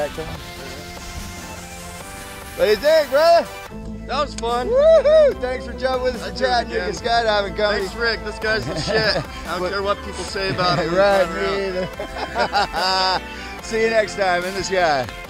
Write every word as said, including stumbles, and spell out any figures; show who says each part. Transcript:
Speaker 1: right, Tom? What do you think, brother?
Speaker 2: That was fun.
Speaker 1: Woohoo! Thanks for jumping with us
Speaker 2: I'd
Speaker 1: and
Speaker 2: do it
Speaker 1: chatting your
Speaker 2: again.
Speaker 1: skydiving company.
Speaker 2: Thanks, Rick. This guy's the shit. I don't care what people say about him.
Speaker 1: Right, me either. See you next time in the sky.